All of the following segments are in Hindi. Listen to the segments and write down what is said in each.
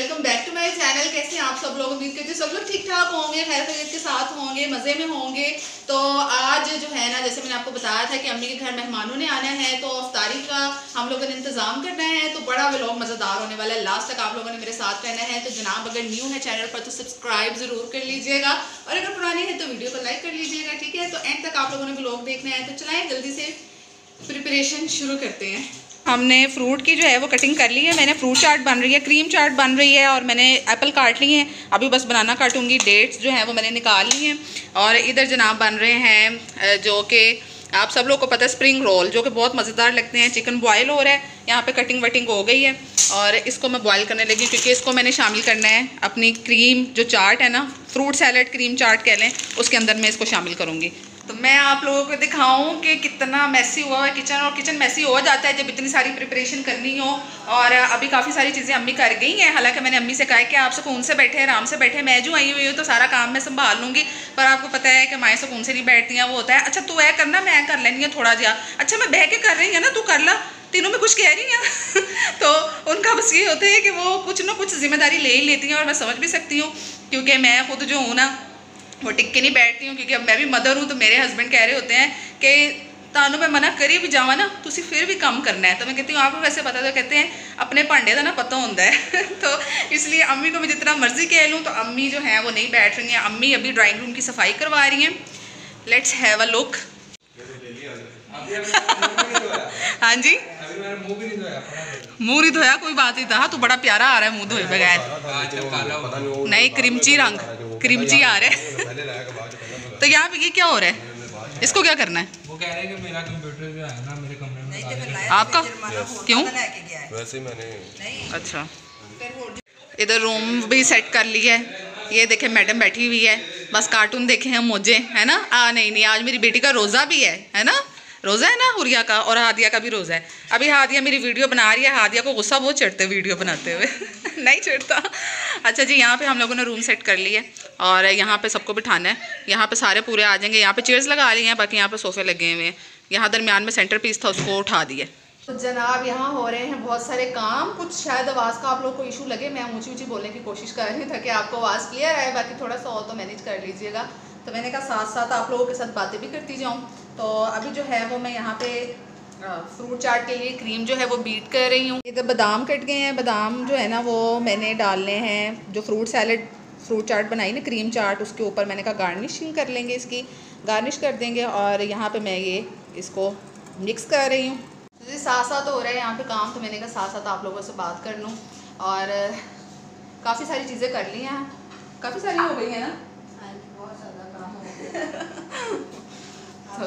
Welcome back to my channel. कैसे हैं आप सब लोग? उम्मीद करते हैं सब लोग ठीक ठाक होंगे, खैर खैरियत के साथ होंगे, मज़े में होंगे। तो आज जो है ना, जैसे मैंने आपको बताया था कि अम्मी के घर मेहमानों ने आना है, तो इफ्तारी का हम लोगों ने इंतज़ाम करना है। तो बड़ा व्लॉग मज़ेदार होने वाला है, लास्ट तक आप लोगों ने मेरे साथ रहना है। तो जनाब अगर न्यू है चैनल पर तो सब्सक्राइब ज़रूर कर लीजिएगा, और अगर पुरानी है तो वीडियो को लाइक कर लीजिएगा, ठीक है। तो एंड तक आप लोगों ने व्लॉग देखना है। तो चलाएँ जल्दी से प्रिपरेशन शुरू करते हैं। हमने फ्रूट की जो है वो कटिंग कर ली है। मैंने फ्रूट चाट बन रही है, क्रीम चाट बन रही है, और मैंने एप्पल काट लिए हैं। अभी बस बनाना काटूंगी। डेट्स जो हैं वो मैंने निकाल ली हैं। और इधर जनाब बन रहे हैं जो कि आप सब लोग को पता है, स्प्रिंग रोल, जो कि बहुत मज़ेदार लगते हैं। चिकन बॉयल हो रहा है, यहाँ पे कटिंग वटिंग हो गई है, और इसको मैं बॉयल करने लगी क्योंकि इसको मैंने शामिल करना है अपनी क्रीम जो चाट है ना, फ्रूट सैलड क्रीम चाट कह लें, उसके अंदर मैं इसको शामिल करूँगी। तो मैं आप लोगों को दिखाऊं कि कितना मैसी हुआ है किचन, और किचन मैसी हो जाता है जब इतनी सारी प्रिपरेशन करनी हो। और अभी काफ़ी सारी चीज़ें अम्मी कर गई हैं। हालांकि मैंने अम्मी से कहा है कि आप सुकून से बैठे, आराम से बैठे, मैं जो आई हुई हूँ तो सारा काम मैं संभाल लूँगी। पर आपको पता है कि माएँ सुकून से नहीं बैठती हैं। वो होता है अच्छा तू ऐ करना, मैं कर लेनी है थोड़ा जहा, अच्छा मैं बह के कर रही है ना, तू कर ला, तीनों में कुछ कह रही हैं। तो उनका बस ये होता है कि वो कुछ ना कुछ जिम्मेदारी ले ही लेती हैं, और मैं समझ भी सकती हूँ क्योंकि मैं खुद जो हूँ ना वो टिक के नहीं बैठती हूँ, क्योंकि अब मैं भी मदर हूँ। तो मेरे हस्बैंड कह रहे होते हैं कि तानू मैं मना करी भी जावा ना, तुसी फिर भी काम करना है। तो मैं कहती हूँ आपको वैसे पता, तो कहते हैं अपने भांडे का ना पता होता है। तो इसलिए अम्मी को मैं जितना मर्जी कह लूँ, तो अम्मी जो है वो नहीं बैठ रही हैं। अम्मी अभी ड्राइंग रूम की सफाई करवा रही हैं। Let's have a look. हाँ जी, मुँह नहीं धोया, कोई बात नहीं था, तू बड़ा प्यारा आ रहा है मुँह धोए बगैर। नहीं, क्रिमची रंग, क्रिमची आ रहा है। तो यहाँ पे ये क्या हो रहा है? इसको क्या करना है? वो कह रहे हैं कि मेरा कंप्यूटर जो है ना मेरे कमरे में आपका क्यों? वैसे मैंने अच्छा, इधर रूम भी सेट कर लिया है। ये देखे मैडम बैठी हुई है, बस कार्टून देखे हैं मुझे, है ना। नहीं, आज मेरी बेटी का रोज़ा भी है ना, रोज़ा है ना हुरिया का, और हादिया का भी रोज़ा है। अभी हादिया मेरी वीडियो बना रही है। हादिया को गुस्सा बहुत चढ़ते वीडियो बनाते हुए। नहीं चढ़ता। अच्छा जी, यहाँ पे हम लोगों ने रूम सेट कर लिया है, और यहाँ पे सबको बिठाना है। यहाँ पे सारे पूरे आ जाएंगे। यहाँ पे चेयर्स लगा ली हैं, बाकी यहाँ पे सोफे लगे हुए हैं। यहाँ दरमियान में सेंटर पीस था, उसको उठा दिया। तो जनाब यहाँ हो रहे हैं बहुत सारे काम। कुछ शायद आवाज़ का आप लोग को इशू लगे, मैं ऊँची ऊँची बोलने की कोशिश कर रही थी कि आपको आवाज़ क्लियर आए, बाकी थोड़ा सा और तो मैनेज कर लीजिएगा। तो मैंने कहा साथ साथ आप लोगों के साथ बातें भी करती जाऊँ। तो अभी जो है वो मैं यहाँ पे फ्रूट चाट के लिए क्रीम जो है वो बीट कर रही हूँ। इधर बादाम कट गए हैं। बादाम जो है ना वो मैंने डालने हैं, जो फ्रूट सैलड फ्रूट चाट बनाई ना, क्रीम चाट, उसके ऊपर मैंने कहा गार्निशिंग कर लेंगे, इसकी गार्निश कर देंगे। और यहाँ पे मैं ये इसको मिक्स कर रही हूँ। तो साथ साथ हो रहा है यहाँ पे काम, तो मैंने कहा साथ साथ आप लोगों से बात कर लूँ। और काफ़ी सारी चीज़ें कर ली हैं, काफ़ी सारी हो गई हैं ना, बहुत ज़्यादा काम हो गया। तो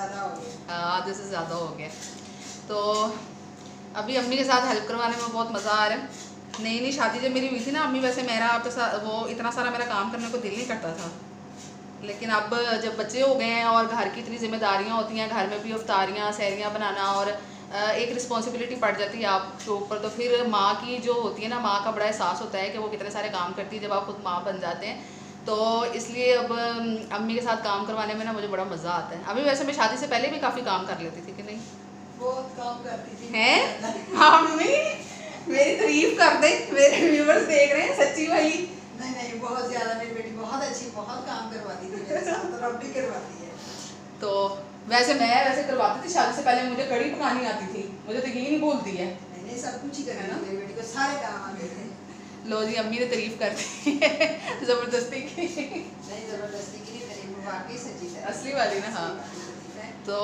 आधे से ज़्यादा हो गया। तो अभी अम्मी के साथ हेल्प करवाने में बहुत मज़ा आ रहा है। नई शादी जब मेरी हुई थी ना अम्मी, वैसे मेरा आपके साथ वो इतना सारा मेरा काम करने को दिल नहीं करता था। लेकिन अब जब बच्चे हो गए हैं और घर की इतनी जिम्मेदारियां होती हैं, घर में भी इफ्तारियाँ सहरियाँ बनाना, और एक रिस्पॉन्सिबिलिटी पड़ जाती है आपके ऊपर, तो फिर माँ की जो होती है ना, माँ का बड़ा एहसास होता है कि वो कितने सारे काम करती है जब आप खुद माँ बन जाते हैं। तो इसलिए अब अम्मी के साथ काम करवाने में ना मुझे बड़ा मज़ा आता है। अभी वैसे मैं शादी से पहले भी काफ़ी काम कर लेती थी कि नहीं? बहुत काम करती थी। हैं अम्मी, मेरी तारीफ कर दे, मेरे व्यूअर्स देख रहे हैं सच्ची वाली। नहीं, बहुत ज़्यादा, मेरी बेटी बहुत अच्छी, बहुत काम करवाती थी मेरे साथ, और अब भी करवाती है। तो वैसे मैं करवाती थी शादी से पहले। मुझे कढ़ी पकानी आती थी, मुझे तो यही नहीं बोलती है। नहीं, सब कुछ ही करना, मेरी बेटी को सारे काम आते थे। लो जी, अम्मी ने तारीफ कर दी ज़बरदस्ती की। नहीं, ज़बरदस्ती की नहीं, तारीफ वाकई सच्ची है, असली वाली ना। हाँ, तो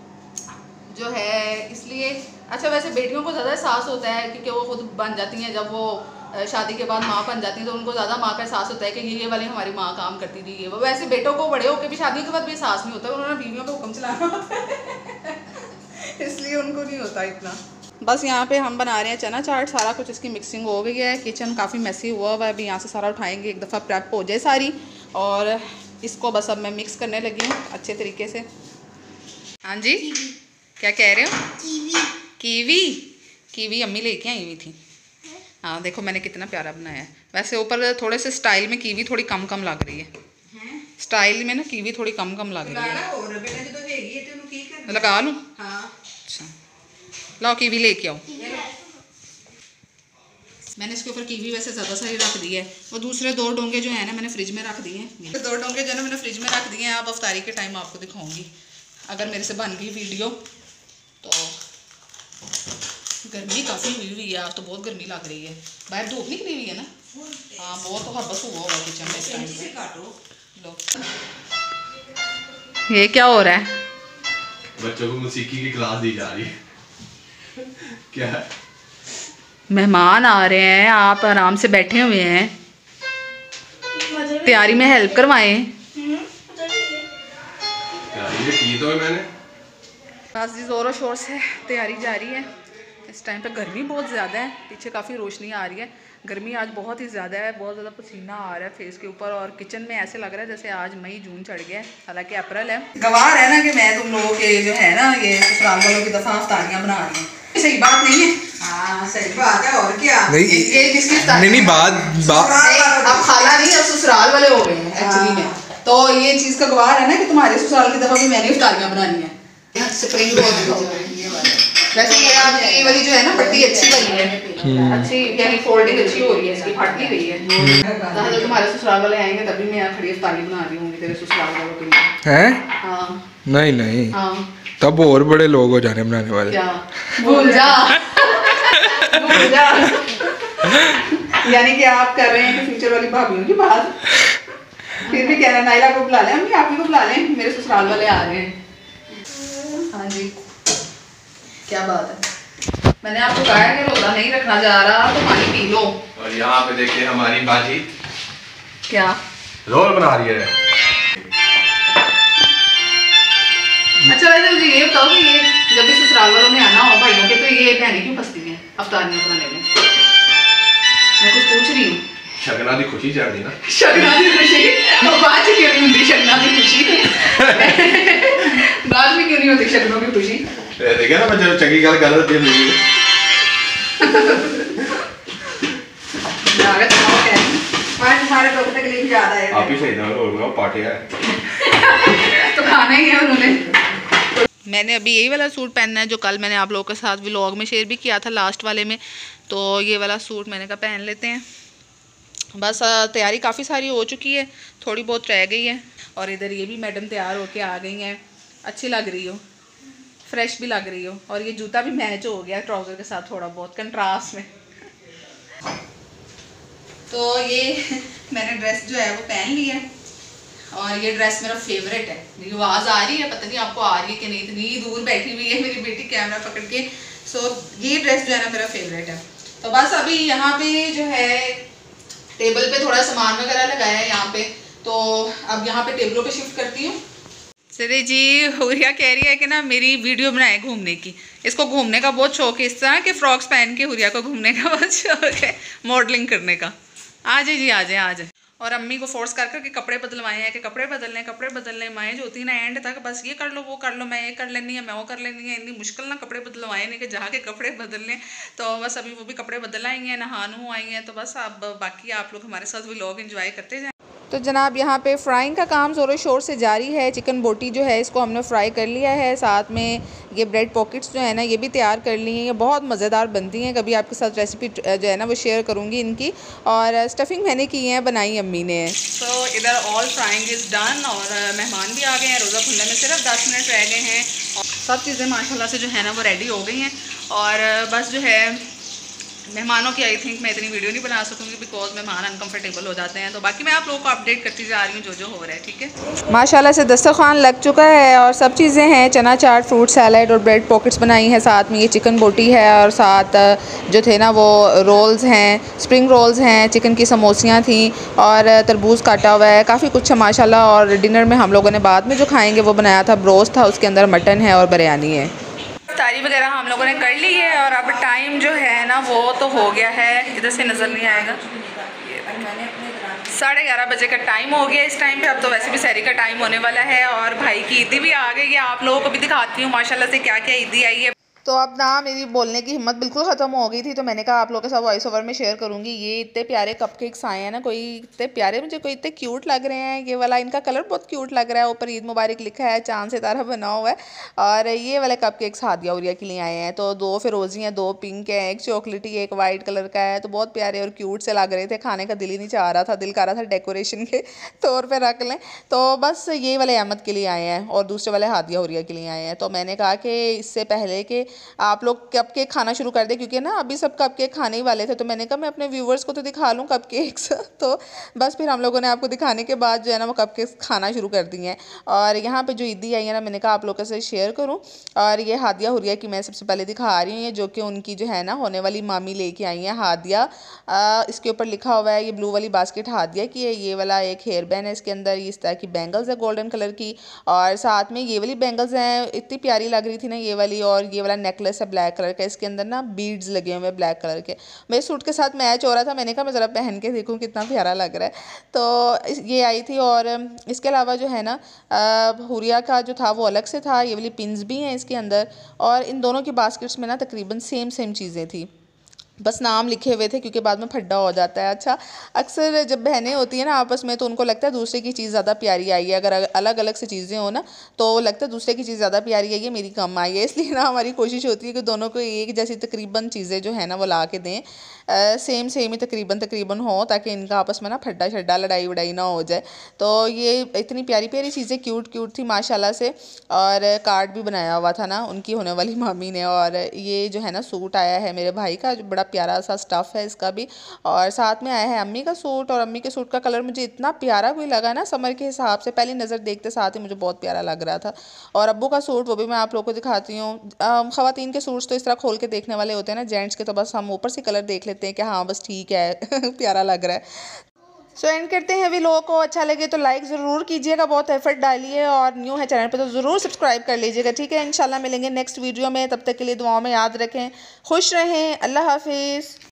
जो है इसलिए अच्छा, वैसे बेटियों को ज़्यादा एहसास होता है क्योंकि वो खुद बन जाती हैं। जब वो शादी के बाद माँ बन जाती हैं तो उनको ज़्यादा माँ का एहसास होता है कि ये वाली हमारी माँ काम करती थी, ये वो। वैसे बेटों को बड़े होकर भी शादी के बाद भी एहसास नहीं होता, उन्होंने बीवियों पे हुक्म चलाना होता है। इसलिए उनको नहीं होता इतना। बस यहाँ पे हम बना रहे हैं चना चाट। सारा कुछ इसकी मिक्सिंग हो गई है। किचन काफ़ी मैसी हुआ हुआ है। अभी यहाँ से सारा उठाएंगे, एक दफ़ा प्रेप हो जाए सारी, और इसको बस अब मैं मिक्स करने लगी हूँ अच्छे तरीके से। हाँ जी, क्या कह रहे हो? कीवी कीवी अम्मी लेके आई हुई थी। हाँ देखो मैंने कितना प्यारा बनाया है। वैसे ऊपर थोड़े से स्टाइल में कीवी थोड़ी कम कम लग रही है। स्टाइल में ना कीवी थोड़ी कम कम लग रही है। लगा लूँ? अच्छा लाओ कीवी लेके आओ। मैंने इसके ऊपर कीवी वैसे ज़्यादा सारी रख दी है। वो दूसरे 2 डोंगे जो है ना मैंने फ्रिज में रख दिए हैं। 2 डोंगे जो है ना मैंने फ्रिज में रख दिए हैं। अब अफ्तारी के टाइम आपको दिखाऊंगी अगर मेरे से बन गई वीडियो। तो गर्मी काफ़ी हुई है आज तो, बहुत गर्मी लग रही है। बाहर धूप निकली हुई है ना। हाँ बहुत तो हब्बस हुआ होगा किचन में इस टाइम पे। लो ये क्या हो रहा है? बच्चों को मौसीकी की क्लास दी जा रही है। क्या है? मेहमान आ रहे हैं, आप आराम से बैठे हुए हैं, तैयारी में हेल्प करवाएं। की तो है मैंने। बस जी ज़ोरों शोर से तैयारी जारी है। इस टाइम पे गर्मी बहुत ज़्यादा है, पीछे काफ़ी रोशनी आ रही है। गर्मी आज बहुत ही ज़्यादा है, बहुत ज़्यादा पसीना आ रहा है फेस के ऊपर और किचन में ऐसे लग रहा है जैसे आज मई जून चढ़ गया है, हालांकि अप्रैल है। गवार है ना कि मैं तुम लोगों के जो है ना ये ससुराल वालों की दफ़ा अफ्तारियाँ बना रही हूँ। सही बात नहीं है? हाँ सही बात है, और क्या। नहीं ये किसकी नहीं बात अब खाला नहीं, अब ससुराल वाले हो गए हैं एक्चुअली में। तो ये चीज़ का गवार है ना कि तुम्हारे ससुराल की दफ़ा भी मैंने इफ्तारियाँ बनानी है। स्प्रिंग रोल वैसे ये वाली जो है ना पट्टी अच्छी वाली है, अच्छी यानी फोल्डिंग अच्छी हो रही है, इसकी फट नहीं रही है। जब तुम्हारे ससुराल वाले आएंगे तभी मैं खड़ी इफ्तारी बना रही हूँ तेरे ससुराल वालों के लिए। है? हाँ नहीं नहीं हाँ तब और बड़े लोग हो जाने बनाने वाले। क्या भूल जा भूल जा। यानी कि आप कर रहे हैं कि फ्यूचर वाली भाभियों की बात, फिर भी कह रहे हैं नाइला को बुला लें, अम्मी आप ही को बुला लें, मेरे ससुराल वाले आ रहे हैं। हाँ जी क्या बात है, मैंने आपको कहा है कि रोजा नहीं रखना जा रहा तो पानी पी लो। और यहाँ पे देखिए हमारी बाजी क्या रोल बना रही है। अच्छा वैसे मुझे ये बताओ कि ये जब भी ससुराल वालों ने आना हो भाइयों के तो ये बहनें क्यों फंसती हैं अफ्तारियाँ बनाने में? मैं कुछ पूछ रही हूँ। शगना दी खुशी चढ़ दी ना। शगना की खुशी और बाद में क्यों नहीं होती शगना की खुशी? बाद में क्यों नहीं होती शगनों की खुशी? देखिए ना मैं जब चंगी गल कर रही थी। तुम्हारे लोग तकलीफ ज्यादा है। आप ही सही ना रोल में पार्टी है तो खाना ही है उन्होंने। मैंने अभी यही वाला सूट पहनना है जो कल मैंने आप लोगों के साथ व्लॉग में शेयर भी किया था लास्ट वाले में। तो ये वाला सूट मैंने कहा पहन लेते हैं। बस तैयारी काफ़ी सारी हो चुकी है, थोड़ी बहुत रह गई है। और इधर ये भी मैडम तैयार होके आ गई हैं, अच्छी लग रही हो, फ्रेश भी लग रही हो। और ये जूता भी मैच हो गया ट्राउज़र के साथ थोड़ा बहुत कंट्रास्ट में। तो ये मैंने ड्रेस जो है वो पहन ली है और ये ड्रेस मेरा फेवरेट है। मेरी आवाज़ आ रही है, पता नहीं आपको आ रही है कि नहीं, इतनी दूर बैठी हुई है मेरी बेटी कैमरा पकड़ के। सो ये ड्रेस जो है ना मेरा फेवरेट है। तो बस अभी यहाँ पे जो है टेबल पे थोड़ा सामान वगैरह लगाया है यहाँ पे, तो अब यहाँ पे टेबलों पे शिफ्ट करती हूँ। सरे जी हुरिया कह रही है कि ना मेरी वीडियो बनाए घूमने की, इसको घूमने का बहुत शौक है, इस तरह के फ्रॉक्स पहन के हुरिया को घूमने का बहुत शौक है, मॉडलिंग करने का। आ जाए जी आ जाए आ जाए। और अम्मी को फोर्स कर करके कपड़े बदलवाए हैं कि कपड़े बदल लें। माएँ जो होती ना एंड तक बस ये कर लो वो कर लो, मैं ये कर लेनी है मैं वो कर लेनी है, इतनी मुश्किल ना कपड़े बदलवाए नहीं कि जाके कपड़े बदल लें। तो बस अभी वो भी कपड़े बदल आएंगे हैं, नहा नू आई हैं। तो बस अब बाकी आप लोग हमारे साथ व्लॉग एंजॉय करते जाएँ। तो जनाब यहाँ पे फ्राइंग का काम ज़ोरों शोर से जारी है। चिकन बोटी जो है इसको हमने फ्राई कर लिया है, साथ में ये ब्रेड पॉकेट्स जो है ना ये भी तैयार कर ली हैं। ये बहुत मज़ेदार बनती हैं, कभी आपके साथ रेसिपी जो है ना वो शेयर करूँगी इनकी। और स्टफिंग मैंने की है, बनाई अम्मी ने। तो इधर ऑल फ्राइंग इज़ डन और मेहमान भी आ गए हैं। रोज़ा खुलने में सिर्फ 10 मिनट रह गए हैं और सब चीज़ें माशाल्लाह से जो है ना वो रेडी हो गई हैं। और बस जो है मेहमानों की आई थिंक मैं इतनी वीडियो नहीं बना सकूँगी बिकॉज मेहमान अनकंफर्टेबल हो जाते हैं। तो बाकी मैं आप लोगों को अपडेट करती जा रही हूँ जो हो रहा है, ठीक है। माशाल्लाह से दस्तरखान लग चुका है और सब चीज़ें हैं, चना चाट, फ्रूट सैलड और ब्रेड पॉकेट्स बनाई हैं, साथ में ये चिकन बोटी है और साथ जो थे ना वो रोल्स हैं, स्प्रिंग रोल्स हैं, चिकन की समोसियाँ थी और तरबूज काटा हुआ है, काफ़ी कुछ है माशाल्लाह। और डिनर में हम लोगों ने बाद में जो खाएँगे वो बनाया था ब्रोस्ट था, उसके अंदर मटन है और बिरयानी है। इफ्तारी वगैरह हम लोगों ने कर ली है और अब टाइम जो है ना वो तो हो गया है, इधर से नज़र नहीं आएगा, 11:30 बजे का टाइम हो गया इस टाइम पे। अब तो वैसे भी सहरी का टाइम होने वाला है और भाई की ईदी भी आ गई है, आप लोगों को भी दिखाती हूँ माशाल्लाह से क्या क्या ईदी आई है। तो अब ना मेरी बोलने की हिम्मत बिल्कुल ख़त्म हो गई थी, तो मैंने कहा आप लोगों के साथ वॉइस ओवर में शेयर करूँगी। ये इतने प्यारे कपकेक्स आए हैं ना, कोई इतने प्यारे, मुझे कोई इतने क्यूट लग रहे हैं। ये वाला इनका कलर बहुत क्यूट लग रहा है, ऊपर ईद मुबारक लिखा है, चांद सितारा बना हुआ है। और ये वाले कपकेक्स हादिया उरिया के लिए आए हैं। तो 2 फिरोजी हैं, 2 पिंक हैं, एक चॉकलेटी, एक वाइट कलर का है। तो बहुत प्यारे और क्यूट से लग रहे थे, खाने का दिल ही नहीं चाह रहा था, दिल कर रहा था डेकोरेशन के तौर पर रख लें। तो बस ये वाले अहमद के लिए आए हैं और दूसरे वाले हादिया उरिया के लिए आए हैं। तो मैंने कहा कि इससे पहले कि आप लोग कपकेक खाना शुरू कर दे, क्योंकि ना अभी सब कपकेक खाने ही वाले थे। तो मैंने कहा मैं अपने व्यूवर्स को तो दिखा लूँ कपकेक्स तो बस फिर हम लोगों ने आपको दिखाने के बाद जो है ना वो कपकेक्स खाना शुरू कर दिए हैं। और यहाँ पे जो ईदी आई है ना, मैंने कहा आप लोगों के साथ शेयर करूँ। और ये हादिया हुरिया की मैं सबसे पहले दिखा रही हूँ, ये जो कि उनकी जो है ना होने वाली मामी लेके आई हैं हादिया। इसके ऊपर लिखा हुआ है, ये ब्लू वाली बास्केट हादिया की है। ये वाला एक हेयर बैंड है, इसके अंदर इस तरह की बैंगल्स है गोल्डन कलर की, और साथ में ये वाली बैंगल्स हैं, इतनी प्यारी लग रही थी ना ये वाली। और ये वाला नेकलेस है ब्लैक कलर का, इसके अंदर ना बीड्स लगे हुए हैं ब्लैक कलर के। मेरे सूट के साथ मैच हो रहा था, मैंने कहा मैं ज़रा पहन के देखूँ कितना प्यारा लग रहा है। तो ये आई थी। और इसके अलावा जो है ना हुरिया का जो था वो अलग से था, ये वाली पिन्स भी हैं इसके अंदर। और इन दोनों की बास्केट्स में ना तकरीबन सेम चीज़ें थी, बस नाम लिखे हुए थे, क्योंकि बाद में फड्डा हो जाता है। अच्छा, अक्सर जब बहनें होती हैं ना आपस में, तो उनको लगता है दूसरे की चीज़ ज़्यादा प्यारी आई है। अगर अलग अलग से चीज़ें हो ना, तो लगता है दूसरे की चीज़ ज़्यादा प्यारी आई है, मेरी कम आई है। इसलिए ना हमारी कोशिश होती है कि दोनों को एक जैसी तकरीबन चीज़ें जो है ना वो ला के दें, सेम ही तकरीबन हो, ताकि इनका आपस में ना फड्डा शड्डा लड़ाई वड़ाई ना हो जाए। तो ये इतनी प्यारी प्यारी चीज़ें क्यूट थी माशाल्लाह से। और कार्ड भी बनाया हुआ था ना उनकी होने वाली मामी ने। और ये जो है ना सूट आया है मेरे भाई का, जो बड़ा प्यारा सा स्टफ़ है इसका भी। और साथ में आया है अम्मी का सूट, और अम्मी के सूट का कलर मुझे इतना प्यारा कोई लगा ना समर के हिसाब से, पहली नज़र देखते साथ ही मुझे बहुत प्यारा लग रहा था। और अब्बू का सूट, वो भी मैं आप लोगों को दिखाती हूँ। ख़वातीन के सूट्स तो इस तरह खोल के देखने वाले होते हैं ना, जेंट्स के तो बस हम ऊपर से कलर देख लेते हैं कि हाँ बस ठीक है प्यारा लग रहा है। सो एंड करते हैं। वीडियो को अच्छा लगे तो लाइक ज़रूर कीजिएगा, बहुत एफर्ट डालिए, और न्यू है चैनल पे तो ज़रूर सब्सक्राइब कर लीजिएगा, ठीक है। इंशाल्लाह मिलेंगे नेक्स्ट वीडियो में, तब तक के लिए दुआओं में याद रखें, खुश रहें, अल्लाह हाफिज़।